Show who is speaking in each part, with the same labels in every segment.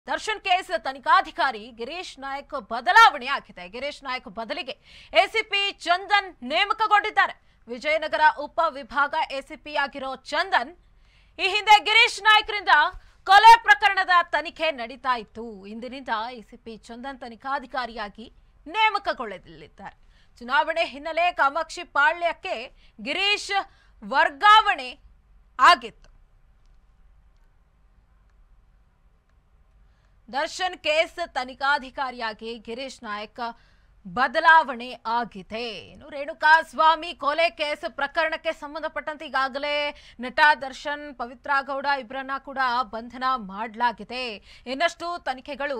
Speaker 1: Darshan case ತನಿಖಾಧಿಕಾರಿ ಗಿರೀಶ್ ನಾಯಕ್ ಬದಲಾವಣೆ ಆಗಿದೆ. ಗಿರೀಶ್ ನಾಯಕ್ ಬದಲಿಗೆ ಎಸಿಪಿ ಚಂದನ್ ನೇಮಕಗೊಂಡಿದ್ದಾರೆ. ವಿಜಯನಗರ ಉಪ ವಿಭಾಗ ಎಸಿಪಿ ಆಗಿರೋ ಚಂದನ್ ಈ ಹಿಂದೆ ಗಿರೀಶ್ ನಾಯಕ್ರಿಂದ ಕೊಲೆ ಪ್ರಕರಣದ ತನಿಖೆ ನಡೀತಾ ಇತ್ತು. ಇಂದಿನಿಂದ ಎಸಿಪಿ ಚಂದನ್ ತನಿಖಾಧಿಕಾರಿಯಾಗಿ ನೇಮಕಗೊಳ್ಳಲಿದ್ದಾರೆ. ಚುನಾವಣೆ ಹಿನ್ನೆಲೆ ಕಾಮಾಕ್ಷಿ ಪಾಳ್ಯಕ್ಕೆ ಗಿರೀಶ್ ವರ್ಗಾವಣೆ ಆಗಿತ್ತು. ದರ್ಶನ್ ಕೇಸ್ ತನಿಖಾಧಿಕಾರಿಯಾಗಿ ಗಿರೀಶ್ ನಾಯಕ್ ಬದಲಾವಣೆ ಆಗಿದೆ. ಇನ್ನು ರೇಣುಕಾ ಸ್ವಾಮಿ ಕೊಲೆ ಕೇಸ್ ಪ್ರಕರಣಕ್ಕೆ ಸಂಬಂಧಪಟ್ಟಂತೆ ಈಗಾಗಲೇ ನಟ ದರ್ಶನ್, ಪವಿತ್ರ ಗೌಡ ಇಬ್ಬರನ್ನ ಕೂಡ ಬಂಧನ ಮಾಡಲಾಗಿದೆ. ಇನ್ನಷ್ಟು ತನಿಖೆಗಳು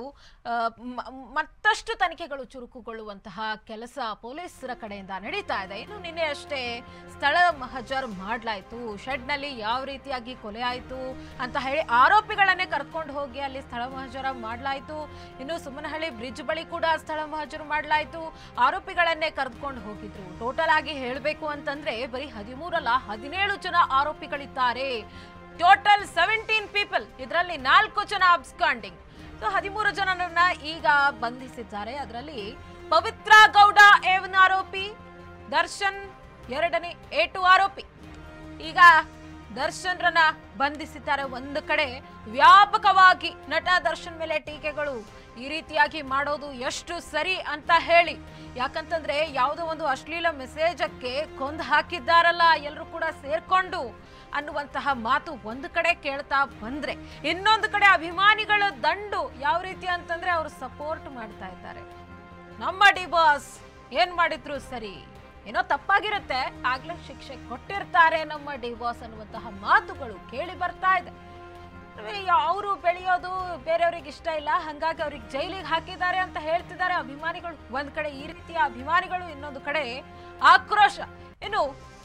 Speaker 1: ಮತ್ತಷ್ಟು ತನಿಖೆಗಳು ಚುರುಕುಗೊಳ್ಳುವಂತಹ ಕೆಲಸ ಪೊಲೀಸರ ಕಡೆಯಿಂದ ನಡೀತಾ ಇದೆ. ಇನ್ನು ನಿನ್ನೆ ಅಷ್ಟೇ ಸ್ಥಳ ಮಹಜರ್ ಮಾಡಲಾಯಿತು. ಶೆಡ್ನಲ್ಲಿ ಯಾವ ರೀತಿಯಾಗಿ ಕೊಲೆ ಆಯಿತು ಅಂತ ಹೇಳಿ ಆರೋಪಿಗಳನ್ನೇ ಕರ್ಕೊಂಡು ಹೋಗಿ ಅಲ್ಲಿ ಸ್ಥಳ ಮಹಜರ ಮಾಡಲಾಯಿತು. ಇನ್ನು ಸುಮನಹಳ್ಳಿ ಬ್ರಿಡ್ಜ್ ಬಳಿ ಕೂಡ ಸ್ಥಳ ಮಹಜರು ಮಾಡಲಾಯಿತು. ಆರೋಪಿಗಳನ್ನೇ ಕರೆದುಕೊಂಡು ಹೋಗಿದ್ರು. ಟೋಟಲ್ ಆಗಿ ಹೇಳಬೇಕು ಅಂತಂದ್ರೆ ಬರೀ 13 ಅಲ್ಲ, 17 ಜನ ಆರೋಪಿಗಳಿದ್ದಾರೆ. Total 17 people. ಇದರಲ್ಲಿ 4 ಜನ ಅಬ್ಸ್ಕಾಂಡಿಂಗ್. 13 ಜನರನ್ನ ಈಗ ಬಂಧಿಸಿದ್ದಾರೆ. ಅದರಲ್ಲಿ ಪವಿತ್ರ ಗೌಡ ಏವನ್ ಆರೋಪಿ, ದರ್ಶನ್ ಎರಡನೇ ಏಟು ಆರೋಪಿ. ಈಗ ದರ್ಶನ್ರನ್ನ ಬಂಧಿಸಿದ್ದಾರೆ. ಒಂದು ಕಡೆ ವ್ಯಾಪಕವಾಗಿ ನಟ ದರ್ಶನ್ ಮೇಲೆ ಟೀಕೆಗಳು, ಈ ರೀತಿಯಾಗಿ ಮಾಡೋದು ಎಷ್ಟು ಸರಿ ಅಂತ ಹೇಳಿ. ಯಾಕಂತಂದ್ರೆ ಯಾವುದೋ ಒಂದು ಅಶ್ಲೀಲ ಮೆಸೇಜಕ್ಕೆ ಕೊಂದು ಹಾಕಿದ್ದಾರಲ್ಲ ಎಲ್ಲರೂ ಕೂಡ ಸೇರ್ಕೊಂಡು ಅನ್ನುವಂತಹ ಮಾತು ಒಂದು ಕಡೆ ಕೇಳ್ತಾ ಬಂದ್ರೆ, ಇನ್ನೊಂದು ಕಡೆ ಅಭಿಮಾನಿಗಳ ದಂಡು ಯಾವ ರೀತಿ ಅಂತಂದ್ರೆ ಅವರು ಸಪೋರ್ಟ್ ಮಾಡ್ತಾ ಇದ್ದಾರೆ. ನಮ್ಮ ಡಿ ಬಾಸ್ ಏನ್ ಮಾಡಿದ್ರು ಸರಿ, ಏನೋ ತಪ್ಪಾಗಿರುತ್ತೆ, ಆಗ್ಲೇ ಶಿಕ್ಷೆ ಕೊಟ್ಟಿರ್ತಾರೆ ನಮ್ಮ ಡಿ ಬಾಸ್ ಅನ್ನುವಂತಹ ಮಾತುಗಳು ಕೇಳಿ ಬರ್ತಾ ಇದೆ. ಅವರು ಬೆಳೆಯೋದು ಬೇರೆಯವ್ರಿಗೆ ಇಷ್ಟ ಇಲ್ಲ, ಹಂಗಾಗಿ ಅವ್ರಿಗೆ ಜೈಲಿಗೆ ಹಾಕಿದ್ದಾರೆ ಅಂತ ಹೇಳ್ತಿದ್ದಾರೆ ಅಭಿಮಾನಿಗಳು. ಒಂದ್ ಕಡೆ ಈ ರೀತಿಯ ಅಭಿಮಾನಿಗಳು, ಇನ್ನೊಂದು ಕಡೆ ಆಕ್ರೋಶ. ಇನ್ನು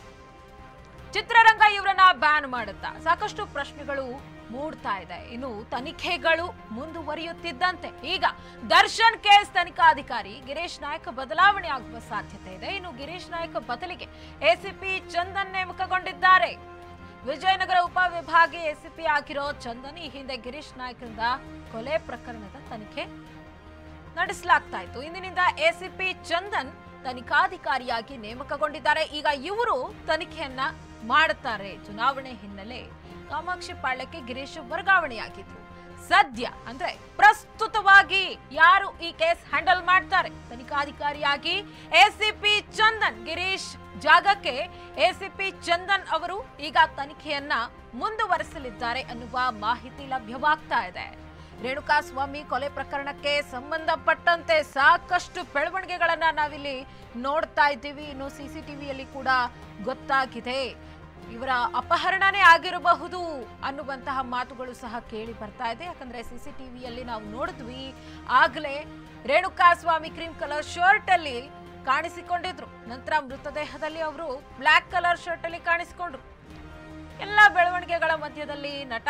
Speaker 1: ಚಿತ್ರರಂಗ ಇವರನ್ನ ಬ್ಯಾನ್ ಮಾಡುತ್ತಾ ಸಾಕಷ್ಟು ಪ್ರಶ್ನೆಗಳು ಮೂಡ್ತಾ ಇದೆ. ಇನ್ನು ತನಿಖೆಗಳು ಮುಂದುವರಿಯುತ್ತಿದ್ದಂತೆ ಈಗ ದರ್ಶನ್ ಕೇಸ್ ತನಿಖಾಧಿಕಾರಿ ಗಿರೀಶ್ ನಾಯಕ್ ಬದಲಾವಣೆ ಆಗುವ ಸಾಧ್ಯತೆ ಇದೆ. ಇನ್ನು ಗಿರೀಶ್ ನಾಯಕ್ ಬದಲಿಗೆ ಎಸಿಪಿ ಚಂದನ್ ನೇಮಕಗೊಂಡಿದ್ದಾರೆ. ವಿಜಯನಗರ ಉಪ ವಿಭಾಗೀಯ ಎಸಿಪಿ ಆಗಿರೋ ಚಂದನ್ ಈ ಹಿಂದೆ ಗಿರೀಶ್ ನಾಯಕ್ರಿಂದ ಕೊಲೆ ಪ್ರಕರಣದ ತನಿಖೆ ನಡೆಸಲಾಗ್ತಾ ಇತ್ತು. ಇಂದಿನಿಂದ ಎಸಿಪಿ ಚಂದನ್ ತನಿಖಾಧಿಕಾರಿಯಾಗಿ ನೇಮಕಗೊಂಡಿದ್ದಾರೆ. ಈಗ ಇವರು ತನಿಖೆಯನ್ನ ಮಾಡುತ್ತಾರೆ. ಚುನಾವಣೆ ಹಿನ್ನೆಲೆ ಕಾಮಾಕ್ಷಿ ಪಾಳ್ಯಕ್ಕೆ ಗಿರೀಶ್ ವರ್ಗಾವಣೆಯಾಗಿದ್ರು. ಸದ್ಯ ಅಂದ್ರೆ ಪ್ರಸ್ತುತವಾಗಿ ಯಾರು ಈ ಕೇಸ್ ಹ್ಯಾಂಡಲ್ ಮಾಡ್ತಾರೆ, ತನಿಖಾಧಿಕಾರಿಯಾಗಿ ಎಸಿಪಿ ಚಂದನ್, ಗಿರೀಶ್ ಜಾಗಕ್ಕೆ ಎಸಿಪಿ ಚಂದನ್ ಅವರು ಈಗ ತನಿಖೆಯನ್ನ ಮುಂದುವರೆಸಲಿದ್ದಾರೆ ಅನ್ನುವ ಮಾಹಿತಿ ಲಭ್ಯವಾಗ್ತಾ ಇದೆ. ರೇಣುಕಾ ಸ್ವಾಮಿ ಕೊಲೆ ಪ್ರಕರಣಕ್ಕೆ ಸಂಬಂಧಪಟ್ಟಂತೆ ಸಾಕಷ್ಟು ಬೆಳವಣಿಗೆಗಳನ್ನ ನಾವಿಲ್ಲಿ ನೋಡ್ತಾ ಇದ್ದೀವಿ. ಇನ್ನು ಸಿಸಿಟಿವಿಯಲ್ಲಿ ಕೂಡ ಗೊತ್ತಾಗಿದೆ ಇವರ ಅಪಹರಣನೇ ಆಗಿರಬಹುದು ಅನ್ನುವಂತಹ ಮಾತುಗಳು ಸಹ ಕೇಳಿ ಬರ್ತಾ ಇದೆ. ಯಾಕಂದ್ರೆ ಸಿಸಿಟಿವಿಯಲ್ಲಿ ನಾವು ನೋಡಿದ್ವಿ, ಆಗ್ಲೇ Renuka Swamy cream colour shirt ಅಲ್ಲಿ ಕಾಣಿಸಿಕೊಂಡಿದ್ರು. ನಂತರ ಮೃತದೇಹದಲ್ಲಿ ಅವರು ಬ್ಲಾಕ್ ಕಲರ್ ಶರ್ಟ್ ಅಲ್ಲಿ ಕಾಣಿಸಿಕೊಂಡ್ರು. ಎಲ್ಲ ಬೆಳವಣಿಗೆಗಳ ಮಧ್ಯದಲ್ಲಿ ನಟ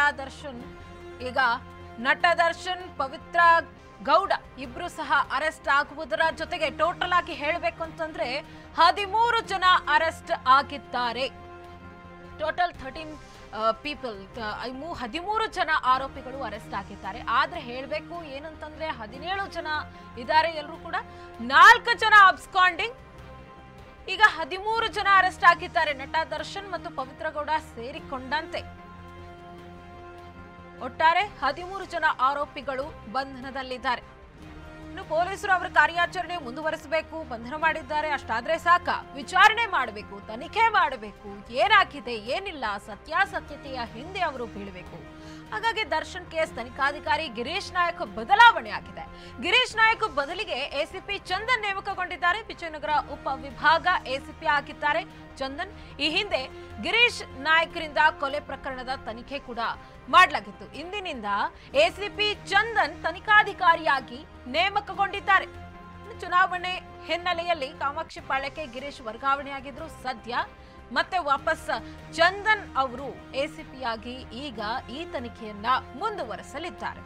Speaker 1: ದರ್ಶನ್, ಪವಿತ್ರ ಗೌಡ ಇಬ್ರು ಸಹ ಅರೆಸ್ಟ್ ಆಗುವುದರ ಜೊತೆಗೆ ಟೋಟಲ್ ಆಗಿ ಹೇಳಬೇಕು ಅಂತಂದ್ರೆ 13 ಜನ ಅರೆಸ್ಟ್ ಆಗಿದ್ದಾರೆ. ಟೋಟಲ್ 13 ಪೀಪಲ್, 13 ಜನ ಆರೋಪಿಗಳು ಅರೆಸ್ಟ್ ಆಗಿದ್ದಾರೆ. ಆದ್ರೆ ಹೇಳಬೇಕು ಏನಂತಂದ್ರೆ 17 ಜನ ಇದ್ದಾರೆ ಎಲ್ಲರೂ ಕೂಡ, 4 ಜನ ಅಬ್ಸ್ಕಾಂಡಿಂಗ್. ಈಗ 13 ಜನ ಅರೆಸ್ಟ್ ಆಗಿದ್ದಾರೆ, ನಟ ದರ್ಶನ್ ಮತ್ತು ಪವಿತ್ರ ಗೌಡ ಸೇರಿಕೊಂಡಂತೆ. ಒಟ್ಟಾರೆ 13 ಜನ ಆರೋಪಿಗಳು ಬಂಧನದಲ್ಲಿದ್ದಾರೆ. ಇನ್ನು ಪೊಲೀಸರು ಅವರ ಕಾರ್ಯಾಚರಣೆ ಮುಂದುವರಿಸಬೇಕು. ಬಂಧನ ಮಾಡಿದ್ದಾರೆ, ಅಷ್ಟಾದ್ರೆ ಸಾಕ, ವಿಚಾರಣೆ ಮಾಡಬೇಕು, ತನಿಖೆ ಮಾಡಬೇಕು, ಏನಾಗಿದೆ ಏನಿಲ್ಲ ಸತ್ಯಾಸತ್ಯತೆಯ ಹಿಂದೆ ಅವರು ಬೀಳಬೇಕು. ಹಾಗಾಗಿ ದರ್ಶನ್ ಕೇಸ್ ತನಿಖಾಧಿಕಾರಿ ಗಿರೀಶ್ ನಾಯಕ್ ಬದಲಾವಣೆ ಆಗಿದೆ. ಗಿರೀಶ್ ನಾಯಕ್ ಬದಲಿಗೆ ಎಸಿಪಿ ಚಂದನ್ ನೇಮಕಗೊಂಡಿದ್ದಾರೆ. ವಿಜಯನಗರ ಉಪ ವಿಭಾಗ ಎಸಿಪಿ ಆಗಿದ್ದಾರೆ ಚಂದನ್. ಈ ಹಿಂದೆ ಗಿರೀಶ್ ನಾಯಕ್ರಿಂದ ಕೊಲೆ ಪ್ರಕರಣದ ತನಿಖೆ ಕೂಡ ಮಾಡಲಾಗಿತ್ತು. ಇಂದಿನಿಂದ ಎಸಿಪಿ ಚಂದನ್ ತನಿಖಾಧಿಕಾರಿಯಾಗಿ ನೇಮಕಗೊಂಡಿದ್ದಾರೆ. ಚುನಾವಣೆ ಹಿನ್ನೆಲೆಯಲ್ಲಿ ಕಾಮಾಕ್ಷಿ ಪಾಳ್ಯಕ್ಕೆ ಗಿರೀಶ್ ವರ್ಗಾವಣೆಯಾಗಿದ್ರು. ಸದ್ಯ ಮತ್ತೆ ವಾಪಸ್ ಚಂದನ್ ಅವರು ಎಸಿಪಿಯಾಗಿ ಈಗ ಈ ತನಿಖೆಯನ್ನ ಮುಂದುವರೆಸಲಿದ್ದಾರೆ.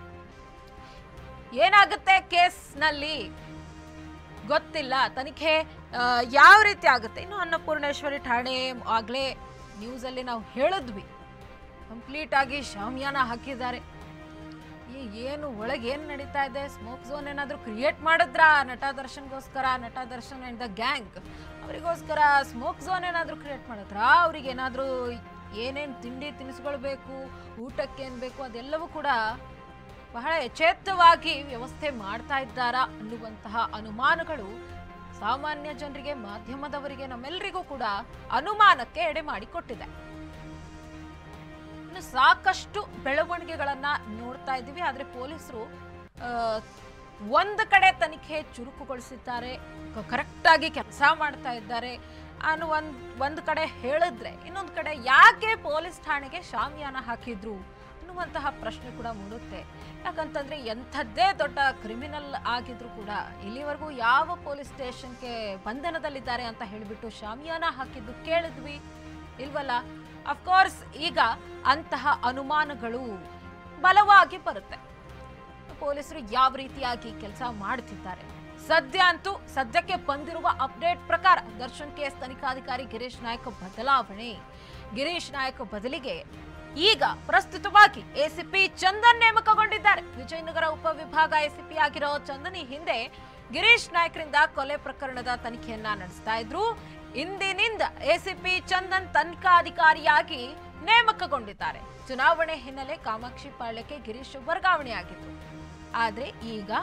Speaker 1: ಏನಾಗುತ್ತೆ ಕೇಸ್ನಲ್ಲಿ ಗೊತ್ತಿಲ್ಲ, ತನಿಖೆ ಯಾವ ರೀತಿ ಆಗುತ್ತೆ. ಇನ್ನು ಅನ್ನಪೂರ್ಣೇಶ್ವರಿ ಠಾಣೆ ಆಗ್ಲೇ ನ್ಯೂಸ್ ಅಲ್ಲಿ ನಾವು ಹೇಳಿದ್ವಿ, ಕಂಪ್ಲೀಟ್ ಆಗಿ ಶಾಮಿಯಾನ ಹಾಕಿದ್ದಾರೆ. ಏನು ಒಳಗೆ ಏನು ನಡೀತಾ ಇದೆ, ಸ್ಮೋಕ್ ಝೋನ್ ಏನಾದರೂ ಕ್ರಿಯೇಟ್ ಮಾಡಿದ್ರಾ ನಟ ದರ್ಶನ್ಗೋಸ್ಕರ, ನಟ ದರ್ಶನ್ ಅಂಡ್ ದ ಗ್ಯಾಂಗ್ ಅವರಿಗೋಸ್ಕರ ಸ್ಮೋಕ್ ಝೋನ್ ಏನಾದರೂ ಕ್ರಿಯೇಟ್ ಮಾಡಿದ್ರಾ, ಅವ್ರಿಗೆ ಏನಾದರೂ ಏನೇನು ತಿಂಡಿ ತಿನಿಸುಗಳು ಬೇಕು, ಊಟಕ್ಕೆ ಏನು ಬೇಕು ಅದೆಲ್ಲವೂ ಕೂಡ ಬಹಳ ಎಚ್ಚೆತ್ತವಾಗಿ ವ್ಯವಸ್ಥೆ ಮಾಡ್ತಾ ಇದ್ದಾರಾ ಅನ್ನುವಂತಹ ಅನುಮಾನಗಳು ಸಾಮಾನ್ಯ ಜನರಿಗೆ, ಮಾಧ್ಯಮದವರಿಗೆ, ನಮ್ಮೆಲ್ಲರಿಗೂ ಕೂಡ ಅನುಮಾನಕ್ಕೆ ಎಡೆ ಮಾಡಿಕೊಟ್ಟಿದೆ. ಇನ್ನು ಸಾಕಷ್ಟು ಬೆಳವಣಿಗೆಗಳನ್ನ ನೋಡ್ತಾ ಇದ್ದೀವಿ. ಆದ್ರೆ ಪೊಲೀಸರು ಒಂದು ಕಡೆ ತನಿಖೆ ಚುರುಕುಗೊಳಿಸಿದ್ದಾರೆ, ಕರೆಕ್ಟ್ ಆಗಿ ಕೆಲಸ ಮಾಡ್ತಾ ಇದ್ದಾರೆ ಅನ್ನೋ ಒಂದು ಕಡೆ ಹೇಳಿದ್ರೆ, ಇನ್ನೊಂದು ಕಡೆ ಯಾಕೆ ಪೊಲೀಸ್ ಠಾಣೆಗೆ ಶಾಮಿಯಾನ ಹಾಕಿದ್ರು ಅನ್ನುವಂತಹ ಪ್ರಶ್ನೆ ಕೂಡ ಮೂಡುತ್ತೆ. ಯಾಕಂತಂದ್ರೆ ಎಂಥದ್ದೇ ದೊಡ್ಡ ಕ್ರಿಮಿನಲ್ ಆಗಿದ್ರು ಕೂಡ ಇಲ್ಲಿವರೆಗೂ ಯಾವ ಪೊಲೀಸ್ ಸ್ಟೇಷನ್ಗೆ ಬಂಧನದಲ್ಲಿದ್ದಾರೆ ಅಂತ ಹೇಳಿಬಿಟ್ಟು ಶಾಮಿಯಾನ ಹಾಕಿದ್ದು ಕೇಳಿದ್ವಿ ಇಲ್ವಲ್ಲ. ಅಫ್ಕೋರ್ಸ್ ಈಗ ಅಂತಹ ಅನುಮಾನಗಳು ಬಲವಾಗಿ ಬರುತ್ತೆ. ಪೊಲೀಸರು ಯಾವ ರೀತಿಯಾಗಿ ಕೆಲಸ ಮಾಡ್ತಿದ್ದಾರೆ, ಸದ್ಯಕ್ಕೆ ಬಂದಿರುವ ಅಪ್ಡೇಟ್ ಪ್ರಕಾರ ದರ್ಶನ್ ಕೇಸ್ ತನಿಖಾಧಿಕಾರಿ ಗಿರೀಶ್ ನಾಯಕ್ ಬದಲಾವಣೆ. ಗಿರೀಶ್ ನಾಯಕ್ ಬದಲಿಗೆ ಈಗ ಪ್ರಸ್ತುತವಾಗಿ ಎಸಿಪಿ ಚಂದನ್ ನೇಮಕಗೊಂಡಿದ್ದಾರೆ. ವಿಜಯನಗರ ಉಪವಿಭಾಗ ಎಸಿಪಿ ಆಗಿರೋ ಚಂದನ್ ಈ ಹಿಂದೆ ಗಿರೀಶ್ ನಾಯಕ್ರಿಂದ ಕೊಲೆ ಪ್ರಕರಣದ ತನಿಖೆಯನ್ನ ನಡೆಸ್ತಾ ಇದ್ರು. ಇಂದಿನಿಂದ ಎಸಿಪಿ ಚಂದನ್ ತನಿಖಾಧಿಕಾರಿಯಾಗಿ ನೇಮಕಗೊಂಡಿದ್ದಾರೆ. ಚುನಾವಣೆ ಹಿನ್ನೆಲೆ ಕಾಮಾಕ್ಷಿ ಪಾಳ್ಯಕ್ಕೆ ಗಿರೀಶ್ ವರ್ಗಾವಣೆಯಾಗಿದ್ರು. ಆದ್ರೆ ಈಗ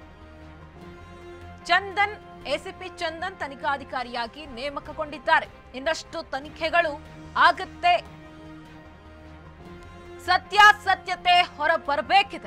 Speaker 1: ಎಸಿಪಿ ಚಂದನ್ ತನಿಖಾಧಿಕಾರಿಯಾಗಿ ನೇಮಕಗೊಂಡಿದ್ದಾರೆ. ಇನ್ನಷ್ಟು ತನಿಖೆಗಳು ಆಗುತ್ತೆ, ಸತ್ಯಾಸತ್ಯತೆ ಹೊರ ಬರಬೇಕಿದೆ.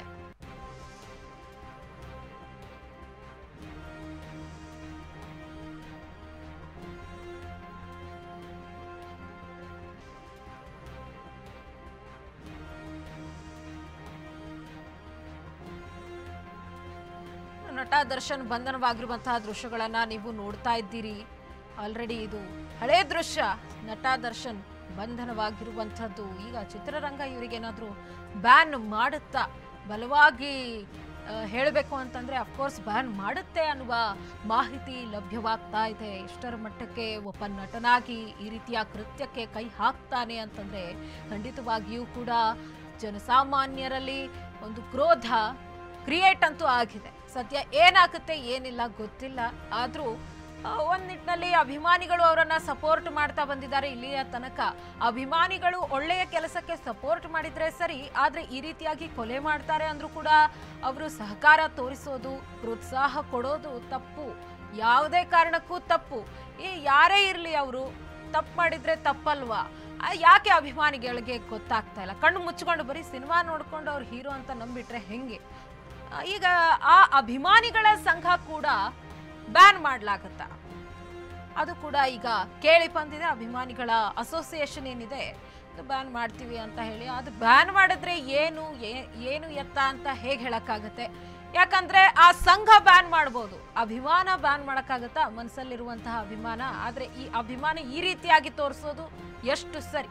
Speaker 1: ನಟ ದರ್ಶನ್ ಬಂಧನವಾಗಿರುವಂತಹ ದೃಶ್ಯಗಳನ್ನ ನೀವು ನೋಡ್ತಾ ಇದ್ದೀರಿ. ಆಲ್ರೆಡಿ ಇದು ಹಳೆ ದೃಶ್ಯ. ನಟ ದರ್ಶನ್ ಬಂಧನವಾಗಿರುವಂಥದ್ದು. ಈಗ ಚಿತ್ರರಂಗ ಇವರಿಗೇನಾದ್ರೂ ಬ್ಯಾನ್ ಮಾಡುತ್ತಾ, ಬಲವಾಗಿ ಹೇಳಬೇಕು ಅಂತಂದ್ರೆ ಅಫ್ಕೋರ್ಸ್ ಬ್ಯಾನ್ ಮಾಡುತ್ತೆ ಅನ್ನುವ ಮಾಹಿತಿ ಲಭ್ಯವಾಗ್ತಾ ಇದೆ. ಇಷ್ಟರ ಮಟ್ಟಕ್ಕೆ ಒಬ್ಬ ನಟನಾಗಿ ಈ ರೀತಿಯ ಕೃತ್ಯಕ್ಕೆ ಕೈ ಹಾಕ್ತಾನೆ ಅಂತಂದ್ರೆ ಖಂಡಿತವಾಗಿಯೂ ಕೂಡ ಜನಸಾಮಾನ್ಯರಲ್ಲಿ ಒಂದು ಕ್ರೋಧ ಕ್ರಿಯೇಟ್ ಅಂತೂ ಆಗಿದೆ. ಸದ್ಯ ಏನಾಗುತ್ತೆ ಏನಿಲ್ಲ ಗೊತ್ತಿಲ್ಲ. ಆದ್ರೂ ಒಂದ್ ನಿಟ್ಟಿನಲ್ಲಿ ಅಭಿಮಾನಿಗಳು ಅವರನ್ನ ಸಪೋರ್ಟ್ ಮಾಡ್ತಾ ಬಂದಿದ್ದಾರೆ. ಇಲ್ಲಿಯ ತನಕ ಅಭಿಮಾನಿಗಳು ಒಳ್ಳೆಯ ಕೆಲಸಕ್ಕೆ ಸಪೋರ್ಟ್ ಮಾಡಿದ್ರೆ ಸರಿ, ಆದ್ರೆ ಈ ರೀತಿಯಾಗಿ ಕೊಲೆ ಮಾಡ್ತಾರೆ ಅಂದ್ರೂ ಕೂಡ ಅವರು ಸಹಕಾರ ತೋರಿಸೋದು, ಪ್ರೋತ್ಸಾಹ ಕೊಡೋದು ತಪ್ಪು, ಯಾವುದೇ ಕಾರಣಕ್ಕೂ ತಪ್ಪು. ಯಾರೇ ಇರ್ಲಿ ಅವರು ತಪ್ಪು ಮಾಡಿದ್ರೆ ತಪ್ಪಲ್ವಾ? ಯಾಕೆ ಅಭಿಮಾನಿಗಳಿಗೆ ಗೊತ್ತಾಗ್ತಾ ಇಲ್ಲ? ಕಣ್ಣು ಮುಚ್ಕೊಂಡು ಬರೀ ಸಿನಿಮಾ ನೋಡ್ಕೊಂಡು ಅವ್ರು ಹೀರೋ ಅಂತ ನಂಬಿಟ್ರೆ ಹೆಂಗೆ? ಈಗ ಆ ಅಭಿಮಾನಿಗಳ ಸಂಘ ಕೂಡ ಬ್ಯಾನ್ ಮಾಡ್ಲಾಗತ್ತ, ಅದು ಕೂಡ ಈಗ ಕೇಳಿ ಬಂದಿದೆ. ಅಭಿಮಾನಿಗಳ ಅಸೋಸಿಯೇಷನ್ ಏನಿದೆ ಅದು ಬ್ಯಾನ್ ಮಾಡ್ತೀವಿ ಅಂತ ಹೇಳಿ, ಅದು ಬ್ಯಾನ್ ಮಾಡಿದ್ರೆ ಏನು ಎತ್ತ ಅಂತ ಹೇಗೆ ಹೇಳಕ್ಕಾಗತ್ತೆ? ಯಾಕಂದ್ರೆ ಆ ಸಂಘ ಬ್ಯಾನ್ ಮಾಡ್ಬೋದು, ಅಭಿಮಾನ ಬ್ಯಾನ್ ಮಾಡಕ್ಕಾಗತ್ತಾ? ಮನಸ್ಸಲ್ಲಿರುವಂತಹ ಅಭಿಮಾನ. ಆದ್ರೆ ಈ ಅಭಿಮಾನ ಈ ರೀತಿಯಾಗಿ ತೋರಿಸೋದು ಎಷ್ಟು ಸರಿ?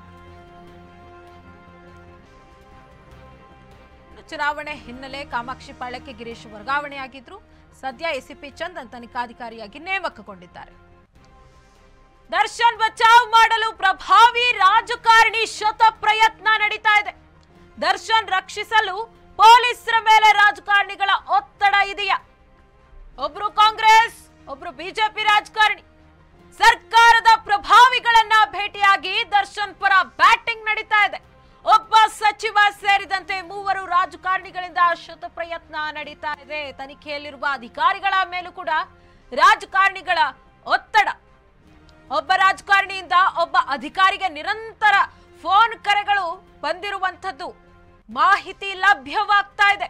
Speaker 1: ಚುನಾವಣೆ ಹಿನ್ನೆಲೆ ಕಾಮಾಕ್ಷಿ ಪಾಳ್ಯಕ್ಕೆ ಗಿರೀಶ್ ವರ್ಗಾವಣೆಯಾಗಿದ್ರು. ಸದ್ಯ ಎಸಿಪಿ ಚಂದನ್ ತನಿಖಾಧಿಕಾರಿಯಾಗಿ ನೇಮಕಗೊಂಡಿದ್ದಾರೆ. ದರ್ಶನ್ ಬಚಾವ್ ಮಾಡಲು ಪ್ರಭಾವಿ ರಾಜಕಾರಣಿ ಶತ ಪ್ರಯತ್ನ ನಡೀತಾ ಇದೆ. ದರ್ಶನ್ ರಕ್ಷಿಸಲು ಪೊಲೀಸರ ಮೇಲೆ ರಾಜಕಾರಣಿಗಳ ಒತ್ತಡ ಇದೆಯಾ? ಒಬ್ರು ಕಾಂಗ್ರೆಸ್, ಒಬ್ರು ಬಿಜೆಪಿ ರಾಜಕಾರಣಿ ಸರ್ಕಾರದ ಪ್ರಭಾವಿಗಳನ್ನ ಭೇಟಿಯಾಗಿ ದರ್ಶನ್ ಪರ ಬ್ಯಾಟಿಂಗ್ ನಡೀತಾ ಇದೆ. ಒಬ್ಬ ಸಚಿವ ಸೇರಿದಂತೆ 3 ರಾಜಕಾರಣಿಗಳಿಂದ ಶತ ಪ್ರಯತ್ನ ನಡೀತಾ ಇದೆ. ತನಿಖೆಯಲ್ಲಿರುವ ಅಧಿಕಾರಿಗಳ ಮೇಲೂ ಕೂಡ ರಾಜಕಾರಣಿಗಳ ಒತ್ತಡ. ಒಬ್ಬ ರಾಜಕಾರಣಿಯಿಂದ ಒಬ್ಬ ಅಧಿಕಾರಿಗೆ ನಿರಂತರ ಫೋನ್ ಕರೆಗಳು ಬಂದಿರುವಂತದ್ದು ಮಾಹಿತಿ ಲಭ್ಯವಾಗ್ತಾ ಇದೆ.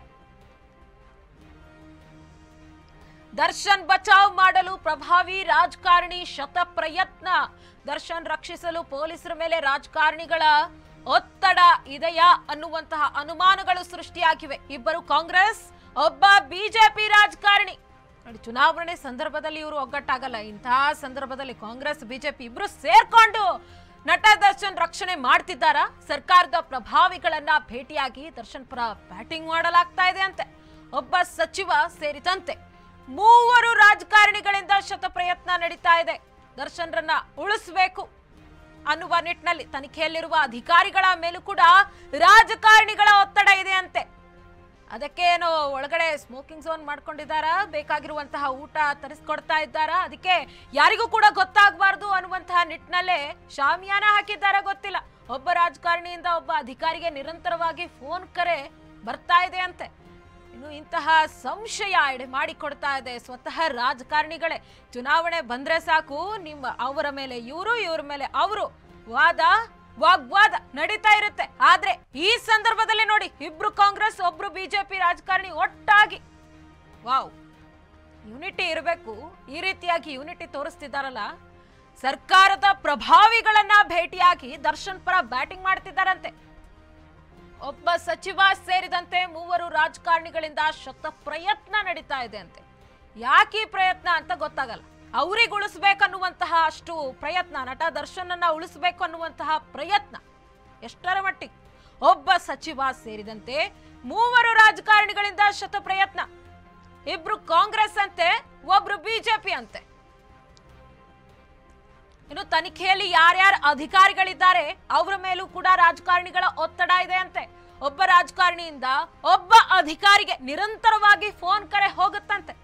Speaker 1: ದರ್ಶನ್ ಬಚಾವ್ ಮಾಡಲು ಪ್ರಭಾವಿ ರಾಜಕಾರಣಿ ಶತ ಪ್ರಯತ್ನ. ದರ್ಶನ್ ರಕ್ಷಿಸಲು ಪೊಲೀಸರ ಮೇಲೆ ರಾಜಕಾರಣಿಗಳ ಒತ್ತಡ ಇದೆಯಾ ಅನ್ನುವಂತಹ ಅನುಮಾನಗಳು ಸೃಷ್ಟಿಯಾಗಿವೆ. ಇಬ್ಬರು ಕಾಂಗ್ರೆಸ್, ಒಬ್ಬ ಬಿಜೆಪಿ ರಾಜಕಾರಣಿ. ನೋಡಿ, ಚುನಾವಣೆ ಸಂದರ್ಭದಲ್ಲಿ ಇವರು ಒಗ್ಗಟ್ಟಾಗಲ್ಲ. ಇಂತಹ ಸಂದರ್ಭದಲ್ಲಿ ಕಾಂಗ್ರೆಸ್ ಬಿಜೆಪಿ ಇಬ್ರು ಸೇರ್ಕೊಂಡು ನಟ ದರ್ಶನ್ ರಕ್ಷಣೆ ಮಾಡ್ತಿದ್ದಾರಾ? ಸರ್ಕಾರದ ಪ್ರಭಾವಿಗಳನ್ನ ಭೇಟಿಯಾಗಿ ದರ್ಶನ್ ಪರ ಬ್ಯಾಟಿಂಗ್ ಮಾಡಲಾಗ್ತಾ ಇದೆ ಅಂತೆ. ಒಬ್ಬ ಸಚಿವ ಸೇರಿದಂತೆ 3 ರಾಜಕಾರಣಿಗಳಿಂದ ಶತ ಪ್ರಯತ್ನ ನಡೀತಾ ಇದೆ. ದರ್ಶನ್ರನ್ನ ಉಳಿಸಬೇಕು ಅನ್ನುವ ನಿಟ್ಟಿನಲ್ಲಿ ತನಿಖೆಯಲ್ಲಿರುವ ಅಧಿಕಾರಿಗಳ ಮೇಲೂ ಕೂಡ ರಾಜಕಾರಣಿಗಳ ಒತ್ತಡ ಇದೆ ಅಂತೆ. ಅದಕ್ಕೆ ಏನೋ ಒಳಗಡೆ ಸ್ಮೋಕಿಂಗ್ ಝೋನ್ ಮಾಡ್ಕೊಂಡಿದ್ದಾರಾ, ಬೇಕಾಗಿರುವಂತಹ ಊಟ ತರಿಸ್ಕೊಡ್ತಾ ಇದ್ದಾರಾ, ಅದಕ್ಕೆ ಯಾರಿಗೂ ಕೂಡ ಗೊತ್ತಾಗಬಾರ್ದು ಅನ್ನುವಂತಹ ನಿಟ್ಟಿನಲ್ಲೇ ಶಾಮಿಯಾನ ಹಾಕಿದ್ದಾರಾ ಗೊತ್ತಿಲ್ಲ. ಒಬ್ಬ ರಾಜಕಾರಣಿಯಿಂದ ಒಬ್ಬ ಅಧಿಕಾರಿಗೆ ನಿರಂತರವಾಗಿ ಫೋನ್ ಕರೆ ಬರ್ತಾ ಇದೆ ಅಂತೆ. ಇನ್ನು ಇಂತಹ ಸಂಶಯ ಎಡೆ ಮಾಡಿಕೊಡ್ತಾ ಇದೆ ಸ್ವತಃ ರಾಜಕಾರಣಿಗಳೇ. ಚುನಾವಣೆ ಬಂದ್ರೆ ಸಾಕು ಅವರ ಮೇಲೆ ಇವ್ರ ಮೇಲೆ ಅವರು ವಾಗ್ವಾದ ನಡೀತಾ ಇರುತ್ತೆ. ಆದ್ರೆ ಈ ಸಂದರ್ಭದಲ್ಲಿ ನೋಡಿ, ಇಬ್ರು ಕಾಂಗ್ರೆಸ್ ಒಬ್ರು ಬಿಜೆಪಿ ರಾಜಕಾರಣಿ ಒಟ್ಟಾಗಿ ವಾವ್, ಯೂನಿಟಿ ಇರಬೇಕು. ಈ ರೀತಿಯಾಗಿ ಯೂನಿಟಿ ತೋರಿಸ್ತಿದ್ದಾರಲ್ಲ. ಸರ್ಕಾರದ ಪ್ರಭಾವಿಗಳನ್ನ ಭೇಟಿಯಾಗಿ ದರ್ಶನ್ ಪರ ಬ್ಯಾಟಿಂಗ್ ಮಾಡ್ತಿದ್ದಾರಂತೆ. ಒಬ್ಬ ಸಚಿವ ಸೇರಿದಂತೆ 3 ರಾಜಕಾರಣಿಗಳಿಂದ ಶತ ಪ್ರಯತ್ನ ನಡೀತಾ ಇದೆ ಅಂತೆ. ಯಾಕೆ ಈ ಪ್ರಯತ್ನ ಅಂತ ಗೊತ್ತಾಗಲ್ಲ. ಅವ್ರಿಗೆ ಉಳಿಸ್ಬೇಕನ್ನುವಂತಹ ಅಷ್ಟು ಪ್ರಯತ್ನ, ನಟ ದರ್ಶನನ್ನ ಉಳಿಸ್ಬೇಕು ಅನ್ನುವಂತಹ ಪ್ರಯತ್ನ ಎಷ್ಟರ ಮಟ್ಟಿಗೆ. ಒಬ್ಬ ಸಚಿವ ಸೇರಿದಂತೆ 3 ರಾಜಕಾರಣಿಗಳಿಂದ ಶತ ಪ್ರಯತ್ನ. ಇಬ್ರು ಕಾಂಗ್ರೆಸ್ ಅಂತೆ, ಒಬ್ರು ಬಿಜೆಪಿ ಅಂತೆ. ಇನ್ನು ತನಿಖೆಯಲ್ಲಿ ಯಾರ್ಯಾರು ಅಧಿಕಾರಿಗಳಿದ್ದಾರೆ ಅವರ ಮೇಲೂ ಕೂಡ ರಾಜಕಾರಣಿಗಳ ಒತ್ತಡ ಇದೆ ಅಂತೆ. ಒಬ್ಬ ರಾಜಕಾರಣಿಯಿಂದ ಒಬ್ಬ ಅಧಿಕಾರಿಗೆ ನಿರಂತರವಾಗಿ ಫೋನ್ ಕರೆ ಹೋಗುತ್ತಂತೆ.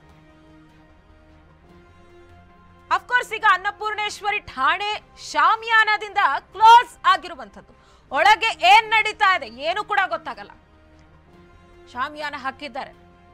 Speaker 1: ಅಫ್ಕೋರ್ಸ್ ಈಗ ಅನ್ನಪೂರ್ಣೇಶ್ವರಿ ಠಾಣೆ ಶಾಮಿಯಾನದಿಂದ ಕ್ಲೋಸ್ ಆಗಿರುವಂತದ್ದು. ಒಳಗೆ ಏನ್ ನಡೀತಾ ಇದೆ ಏನು ಕೂಡ ಗೊತ್ತಾಗಲ್ಲ. ಶಾಮಿಯಾನ ಹಾಕಿದ್ದಾರೆ.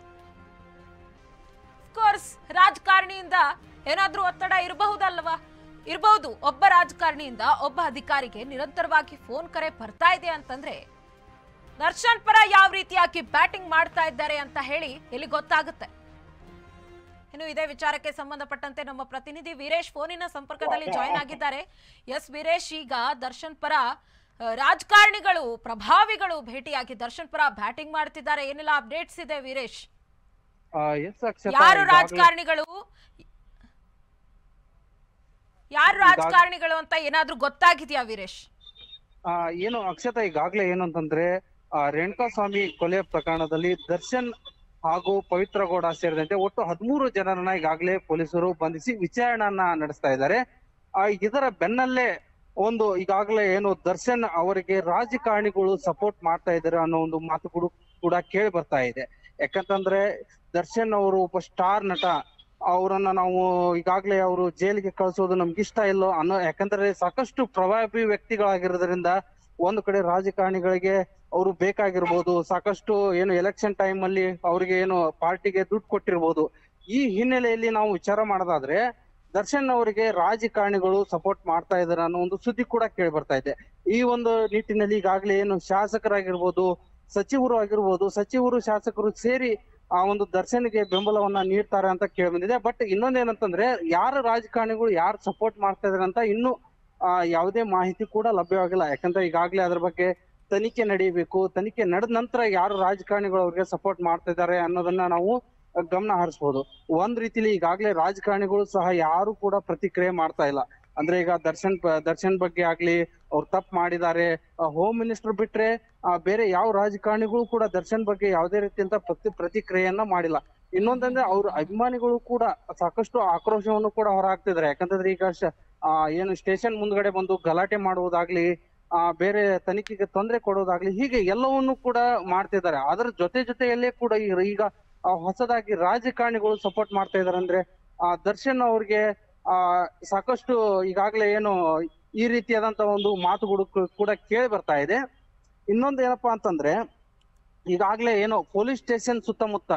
Speaker 1: ಅಫ್ಕೋರ್ಸ್ ರಾಜಕಾರಣಿಯಿಂದ ಏನಾದ್ರೂ ಒತ್ತಡ ಇರಬಹುದಲ್ವಾ? ಇರಬಹುದು. ಒಬ್ಬ ರಾಜಕಾರಣಿಯಿಂದ ಒಬ್ಬ ಅಧಿಕಾರಿಗೆ ನಿರಂತರವಾಗಿ ಫೋನ್ ಕರೆ ಬರ್ತಾ ಇದೆ ಅಂತಂದ್ರೆ ದರ್ಶನ್ ಪರ ಯಾವ ರೀತಿಯಾಗಿ ಬ್ಯಾಟಿಂಗ್ ಮಾಡ್ತಾ ಇದ್ದಾರೆ ಅಂತ ಹೇಳಿ ಇಲ್ಲಿ ಗೊತ್ತಾಗುತ್ತೆ. ಇನ್ನು ಇದೇ ವಿಚಾರಕ್ಕೆ ಸಂಬಂಧಪಟ್ಟಂತೆ ನಮ್ಮ ಪ್ರತಿನಿಧಿ ವೀರೇಶ್ ಫೋನಿನ ಸಂಪರ್ಕದಲ್ಲಿ ಜಾಯಿನ್ ಆಗಿದ್ದಾರೆ. ಎಸ್ ವೀರೇಶ್, ಈಗ ದರ್ಶನ್ ಪರ ರಾಜಕಾರಣಿಗಳು ಪ್ರಭಾವಿಗಳು ಭೇಟಿಯಾಗಿ ದರ್ಶನ್ ಪರ ಬ್ಯಾಟಿಂಗ್ ಮಾಡ್ತಿದ್ದಾರೆ. ಏನೆಲ್ಲ ಅಪ್ಡೇಟ್ಸ್ ಇದೆ ವೀರೇಶ್? ಯಾರು ರಾಜಕಾರಣಿಗಳು ಅಂತ ಏನಾದ್ರೂ ಗೊತ್ತಾಗಿದೆಯಾ ವೀರೇಶ್?
Speaker 2: ಏನು ಅಕ್ಷತಾ, ಈಗಾಗ್ಲೇ ಏನಂತಂದ್ರೆ ರೇಣುಕಾಸ್ವಾಮಿ ಕೊಲೆ ಪ್ರಕರಣದಲ್ಲಿ ದರ್ಶನ್ ಹಾಗೂ ಪವಿತ್ರ ಗೌಡ ಸೇರಿದಂತೆ ಒಟ್ಟು 13 ಜನರನ್ನ ಈಗಾಗಲೇ ಪೊಲೀಸರು ಬಂಧಿಸಿ ವಿಚಾರಣೆಯನ್ನ ನಡೆಸ್ತಾ ಇದ್ದಾರೆ. ಇದರ ಬೆನ್ನಲ್ಲೇ ಈಗಾಗಲೇ ಏನು ದರ್ಶನ್ ಅವರಿಗೆ ರಾಜಕಾರಣಿಗಳು ಸಪೋರ್ಟ್ ಮಾಡ್ತಾ ಇದ್ದಾರೆ ಅನ್ನೋ ಒಂದು ಮಾತು ಕೂಡ ಕೇಳಿ ಬರ್ತಾ ಇದೆ. ಯಾಕಂತಂದ್ರೆ ದರ್ಶನ್ ಅವರು ಒಬ್ಬ ಸ್ಟಾರ್ ನಟ, ಅವರನ್ನ ನಾವು ಈಗಾಗ್ಲೇ ಅವರು ಜೈಲಿಗೆ ಕಳಿಸೋದು ನಮ್ಗೆ ಇಷ್ಟ ಇಲ್ಲೋ ಅನ್ನೋ, ಯಾಕಂದ್ರೆ ಸಾಕಷ್ಟು ಪ್ರಭಾವಿ ವ್ಯಕ್ತಿಗಳಾಗಿರೋದ್ರಿಂದ ಒಂದು ಕಡೆ ರಾಜಕಾರಣಿಗಳಿಗೆ ಅವರು ಬೇಕಾಗಿರ್ಬೋದು, ಸಾಕಷ್ಟು ಏನು ಎಲೆಕ್ಷನ್ ಟೈಮ್ ಅಲ್ಲಿ ಅವ್ರಿಗೆ ಏನು ಪಾರ್ಟಿಗೆ ದುಡ್ಡು ಕೊಟ್ಟಿರ್ಬೋದು. ಈ ಹಿನ್ನೆಲೆಯಲ್ಲಿ ನಾವು ವಿಚಾರ ಮಾಡೋದಾದ್ರೆ ದರ್ಶನ್ ಅವರಿಗೆ ರಾಜಕಾರಣಿಗಳು ಸಪೋರ್ಟ್ ಮಾಡ್ತಾ ಇದಾರೆ ಅನ್ನೋ ಒಂದು ಸುದ್ದಿ ಕೂಡ ಕೇಳಿ ಬರ್ತಾ ಇದೆ. ಈ ಒಂದು ನಿಟ್ಟಿನಲ್ಲಿ ಈಗಾಗ್ಲೇ ಏನು ಶಾಸಕರಾಗಿರ್ಬೋದು, ಸಚಿವರು ಶಾಸಕರು ಸೇರಿ ಆ ಒಂದು ದರ್ಶನ್ಗೆ ಬೆಂಬಲವನ್ನ ನೀಡ್ತಾರೆ ಅಂತ ಕೇಳಿ ಬಂದಿದೆ. ಬಟ್ ಇನ್ನೊಂದೇನಂತಂದ್ರೆ ಯಾರು ರಾಜಕಾರಣಿಗಳು ಯಾರು ಸಪೋರ್ಟ್ ಮಾಡ್ತಾ ಇದಾರೆ ಅಂತ ಇನ್ನೂ ಯಾವುದೇ ಮಾಹಿತಿ ಕೂಡ ಲಭ್ಯವಾಗಿಲ್ಲ. ಯಾಕಂದ್ರೆ ಈಗಾಗ್ಲೇ ಅದ್ರ ಬಗ್ಗೆ ತನಿಖೆ ನಡೀಬೇಕು. ತನಿಖೆ ನಡೆದ ನಂತರ ಯಾರು ರಾಜಕಾರಣಿಗಳು ಅವ್ರಿಗೆ ಸಪೋರ್ಟ್ ಮಾಡ್ತಾ ಇದ್ದಾರೆ ಅನ್ನೋದನ್ನ ನಾವು ಗಮನ ಹರಿಸಬಹುದು. ಒಂದ್ ರೀತಿಲಿ ಈಗಾಗ್ಲೇ ರಾಜಕಾರಣಿಗಳು ಸಹ ಯಾರು ಕೂಡ ಪ್ರತಿಕ್ರಿಯೆ ಮಾಡ್ತಾ ಇಲ್ಲ. ಅಂದ್ರೆ ಈಗ ದರ್ಶನ್ ಬಗ್ಗೆ ಆಗ್ಲಿ, ಅವ್ರು ತಪ್ಪು ಮಾಡಿದ್ದಾರೆ, ಹೋಮ್ ಮಿನಿಸ್ಟರ್ ಬಿಟ್ರೆ ಬೇರೆ ಯಾವ ರಾಜಕಾರಣಿಗಳು ಕೂಡ ದರ್ಶನ್ ಬಗ್ಗೆ ಯಾವುದೇ ರೀತಿಯಂತ ಪ್ರತಿಕ್ರಿಯೆಯನ್ನ ಮಾಡಿಲ್ಲ. ಇನ್ನೊಂದಂದ್ರೆ ಅವ್ರ ಅಭಿಮಾನಿಗಳು ಕೂಡ ಸಾಕಷ್ಟು ಆಕ್ರೋಶವನ್ನು ಕೂಡ ಹೊರಹಾಕ್ತಿದ್ದಾರೆ. ಯಾಕಂತಂದ್ರೆ ಈಗ ಏನು ಸ್ಟೇಷನ್ ಮುಂದ್ಗಡೆ ಬಂದು ಗಲಾಟೆ ಮಾಡುವುದಾಗ್ಲಿ, ಬೇರೆ ತನಿಖೆಗೆ ತೊಂದರೆ ಕೊಡೋದಾಗ್ಲಿ, ಹೀಗೆ ಎಲ್ಲವನ್ನೂ ಕೂಡ ಮಾಡ್ತಿದ್ದಾರೆ. ಅದರ ಜೊತೆಯಲ್ಲೇ ಕೂಡ ಈಗ ಹೊಸದಾಗಿ ರಾಜಕಾರಣಿಗಳು ಸಪೋರ್ಟ್ ಮಾಡ್ತಾ ಇದಾರೆ. ಅಂದ್ರೆ ದರ್ಶನ್ ಅವ್ರಿಗೆ ಸಾಕಷ್ಟು ಈಗಾಗ್ಲೇ ಏನು ಈ ರೀತಿಯಾದಂತ ಒಂದು ಮಾತುಗಳು ಕೂಡ ಕೇಳಿ ಬರ್ತಾ ಇದೆ. ಇನ್ನೊಂದು ಏನಪ್ಪಾ ಅಂತಂದ್ರೆ ಈಗಾಗ್ಲೇ ಏನು ಪೊಲೀಸ್ ಸ್ಟೇಷನ್ ಸುತ್ತಮುತ್ತ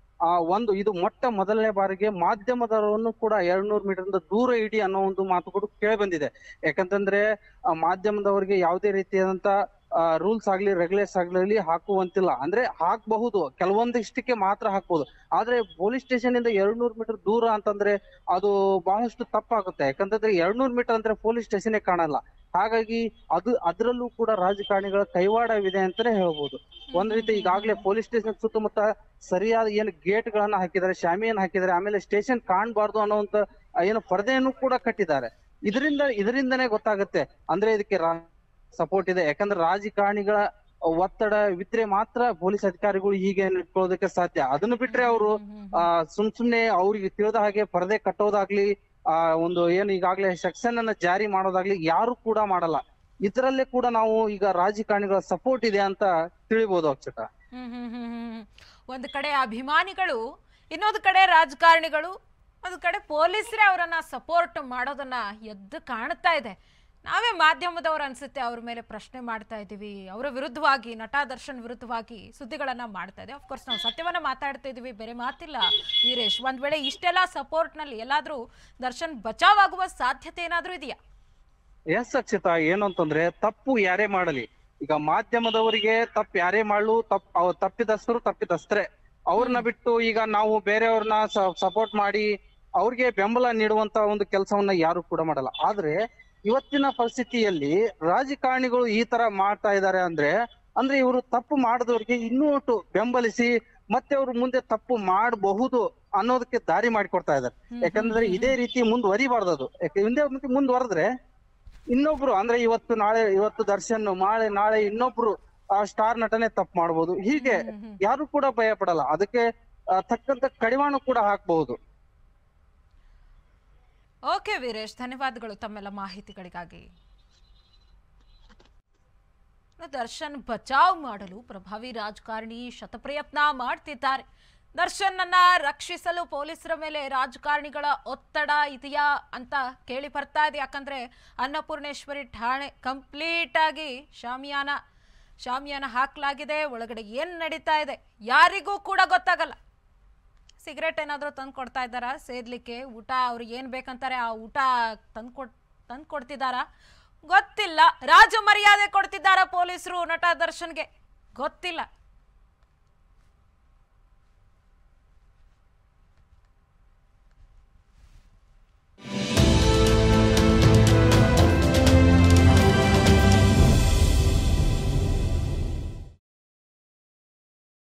Speaker 2: ಇದು ಮೊದಲನೇ ಬಾರಿಗೆ ಮಾಧ್ಯಮದವರನ್ನು ಕೂಡ 200 ಮೀಟರ್ ದೂರ ಇಡಿ ಅನ್ನೋ ಒಂದು ಮಾತುಗಳು ಕೇಳಿ ಬಂದಿದೆ. ಯಾಕಂತಂದ್ರೆ ಮಾಧ್ಯಮದವರಿಗೆ ಯಾವುದೇ ರೀತಿಯಾದಂತ ರೂಲ್ಸ್ ಆಗ್ಲಿ ರೆಗ್ಯುಲೇಷನ್ ಆಗ್ಲಿ ಹಾಕುವಂತಿಲ್ಲ. ಅಂದ್ರೆ ಹಾಕಬಹುದು, ಕೆಲವೊಂದಿಷ್ಟಕ್ಕೆ ಮಾತ್ರ ಹಾಕ್ಬಹುದು. ಆದ್ರೆ ಪೊಲೀಸ್ ಸ್ಟೇಷನ್ ಇಂದ 200 ಮೀಟರ್ ದೂರ ಅಂತಂದ್ರೆ ಅದು ಬಹಳಷ್ಟು ತಪ್ಪಾಗುತ್ತೆ. ಯಾಕಂತಂದ್ರೆ 200 ಮೀಟರ್ ಅಂದ್ರೆ ಪೊಲೀಸ್ ಸ್ಟೇಷನ್ ಕಾಣಲ್ಲ. ಹಾಗಾಗಿ ಅದ್ರಲ್ಲೂ ಕೂಡ ರಾಜಕಾರಣಿಗಳ ಕೈವಾಡವಿದೆ ಅಂತಾನೆ ಹೇಳ್ಬೋದು. ಒಂದ್ ರೀತಿ ಈಗಾಗ್ಲೇ ಪೊಲೀಸ್ ಸ್ಟೇಷನ್ ಸುತ್ತಮುತ್ತ ಸರಿಯಾದ ಏನು ಗೇಟ್ ಗಳನ್ನ ಹಾಕಿದ್ದಾರೆ, ಶಾಮಿಯನ್ನ ಹಾಕಿದ್ದಾರೆ, ಆಮೇಲೆ ಸ್ಟೇಷನ್ ಕಾಣಬಾರ್ದು ಅನ್ನೋಂತ ಏನು ಪರದೆಯನ್ನು ಕೂಡ ಕಟ್ಟಿದ್ದಾರೆ. ಇದರಿಂದನೇ ಗೊತ್ತಾಗುತ್ತೆ ಅಂದ್ರೆ ಇದಕ್ಕೆ ಸಪೋರ್ಟ್ ಇದೆ. ಯಾಕಂದ್ರೆ ರಾಜಕಾರಣಿಗಳ ಒತ್ತಡ ವಿದ್ರೆ ಮಾತ್ರ ಪೊಲೀಸ್ ಅಧಿಕಾರಿಗಳು ಹೀಗೆ ಇಟ್ಕೊಳ್ಳೋದಕ್ಕೆ ಸಾಧ್ಯ. ಅದನ್ನು ಬಿಟ್ರೆ ಅವರು ಸುಮ್ನೆ ಅವ್ರಿಗೆ ತಿಳಿದ ಹಾಗೆ ಪರದೆ ಕಟ್ಟೋದಾಗ್ಲಿ, ಒಂದು ಏನು ಈಗಾಗ್ಲೇ ಸೆಕ್ಷನ್ ಅನ್ನ ಜಾರಿ ಮಾಡೋದಾಗ್ಲಿ ಯಾರು ಕೂಡ ಮಾಡಲ್ಲ. ಇದರಲ್ಲೇ ಕೂಡ ನಾವು ಈಗ ರಾಜಕಾರಣಿಗಳ ಸಪೋರ್ಟ್ ಇದೆ ಅಂತ ತಿಳಿಬಹುದು ಅಕ್ಷತಾ.
Speaker 1: ಹ್ಮ್ ಹ್ಮ್ ಹ್ಮ್ ಹ್ಮ್. ಒಂದು ಕಡೆ ಅಭಿಮಾನಿಗಳು, ಇನ್ನೊಂದು ಕಡೆ ರಾಜಕಾರಣಿಗಳು, ಒಂದು ಕಡೆ ಪೊಲೀಸರೇ ಅವರನ್ನ ಸಪೋರ್ಟ್ ಮಾಡೋದನ್ನ ಎದ್ದು ಕಾಣ್ತಾ ಇದೆ. ನಾವೇ ಮಾಧ್ಯಮದವ್ರು ಅನ್ಸುತ್ತೆ ಅವ್ರ ಮೇಲೆ ಪ್ರಶ್ನೆ ಮಾಡ್ತಾ ಇದ್ದೀವಿ, ಅವರ ವಿರುದ್ಧವಾಗಿ, ನಟ ದರ್ಶನ್ ವಿರುದ್ಧವಾಗಿ ಸುದ್ದಿಗಳನ್ನ ಮಾಡ್ತಾ ಇದೆ. ಅಫ್ಕೋರ್ಸ್ ನಾವು ಸತ್ಯವನ್ನ ಮಾತಾಡ್ತಾ ಇದೀವಿ, ಬೇರೆ ಮಾತಿಲ್ಲ ವೀರೇಶ್. ಒಂದ್ ವೇಳೆ ಇಷ್ಟೆಲ್ಲ ಸಪೋರ್ಟ್ ನಲ್ಲಿ ಎಲ್ಲಾದ್ರೂ ದರ್ಶನ್ ಬಚಾವ್ ಆಗುವ ಸಾಧ್ಯತೆ ಏನಾದ್ರೂ ಇದೆಯಾ?
Speaker 2: ಎಸ್ ಅಕ್ಷತಾ, ಏನು ಅಂತಂದ್ರೆ ತಪ್ಪು ಯಾರೇ ಮಾಡಲಿ, ಈಗ ಮಾಧ್ಯಮದವರಿಗೆ ತಪ್ಪು ಯಾರೇ ಮಾಡಲು ತಪ್ಪಿದಸ್ತರು ತಪ್ಪಿದಸ್ತ್ರೆ. ಅವ್ರನ್ನ ಬಿಟ್ಟು ಈಗ ನಾವು ಬೇರೆಯವ್ರನ್ನ ಸಪೋರ್ಟ್ ಮಾಡಿ ಅವ್ರಿಗೆ ಬೆಂಬಲ ನೀಡುವಂತ ಒಂದು ಕೆಲಸವನ್ನ ಯಾರು ಕೂಡ ಮಾಡಲ್ಲ. ಆದ್ರೆ ಇವತ್ತಿನ ಪರಿಸ್ಥಿತಿಯಲ್ಲಿ ರಾಜಕಾರಣಿಗಳು ಈ ತರ ಮಾಡ್ತಾ ಇದ್ದಾರೆ ಅಂದ್ರೆ ಇವರು ತಪ್ಪು ಮಾಡಿದವ್ರಿಗೆ ಇನ್ನೂ ಬೆಂಬಲಿಸಿ ಮತ್ತೆ ಅವ್ರು ಮುಂದೆ ತಪ್ಪು ಮಾಡಬಹುದು ಅನ್ನೋದಕ್ಕೆ ದಾರಿ ಮಾಡಿಕೊಡ್ತಾ ಇದ್ದಾರೆ. ಯಾಕಂದ್ರೆ ಇದೇ ರೀತಿ ಮುಂದುವರಿಬಾರ್ದು ಅದು. ಮುಂದೆ ಮುಂದುವರೆದ್ರೆ ಇನ್ನೊಬ್ರು ಅಂದ್ರೆ ಇವತ್ತು ದರ್ಶನ್, ನಾಳೆ ಇನ್ನೊಬ್ರು ಆ ಸ್ಟಾರ್ ನಟನೆ ತಪ್ಪು ಮಾಡ್ಬೋದು. ಹೀಗೆ ಯಾರು ಕೂಡ ಭಯ ಪಡಲ್ಲ. ಅದಕ್ಕೆ ತಕ್ಕಂತ ಕಡಿವಾಣ ಕೂಡ ಹಾಕಬಹುದು.
Speaker 1: ಓಕೆ ವೀರೇಶ್, ಧನ್ಯವಾದಗಳು ತಮ್ಮೆಲ್ಲ ಮಾಹಿತಿಗಳಿಗಾಗಿ. ದರ್ಶನ್ ಬಚಾವ್ ಮಾಡಲು ಪ್ರಭಾವಿ ರಾಜಕಾರಣಿ ಶತಪ್ರಯತ್ನ ಮಾಡ್ತಿದ್ದಾರೆ. ದರ್ಶನ್ ಅನ್ನ ರಕ್ಷಿಸಲು ಪೊಲೀಸರ ಮೇಲೆ ರಾಜಕಾರಣಿಗಳ ಒತ್ತಡ ಇದೆಯಾ ಅಂತ ಕೇಳಿ ಬರ್ತಾ ಇದೆ. ಯಾಕಂದ್ರೆ ಅನ್ನಪೂರ್ಣೇಶ್ವರಿ ಠಾಣೆ ಕಂಪ್ಲೀಟ್ ಆಗಿ ಶಾಮಿಯಾನ ಹಾಕ್ಲಾಗಿದೆ. ಒಳಗಡೆ ಏನ್ ನಡೀತಾ ಇದೆ ಯಾರಿಗೂ ಕೂಡ ಗೊತ್ತಾಗಲ್ಲ. ಸಿಗರೇಟ್ ಏನಾದರೂ ತಂದು ಕೊಡ್ತಾ ಇದ್ದಾರಾ ಸೇದ್ಲಿಕ್ಕೆ? ಊಟ ಅವ್ರಿಗೆ ಏನ್ ಬೇಕಂತಾರೆ ಆ ಊಟ ತಂದು ಕೊಡ್ತಿದ್ದಾರಾ ಗೊತ್ತಿಲ್ಲ. ರಾಜ ಮರ್ಯಾದೆ ಕೊಡ್ತಿದ್ದಾರಾ ಪೊಲೀಸರು ನಟ ದರ್ಶನ್ಗೆ ಗೊತ್ತಿಲ್ಲ.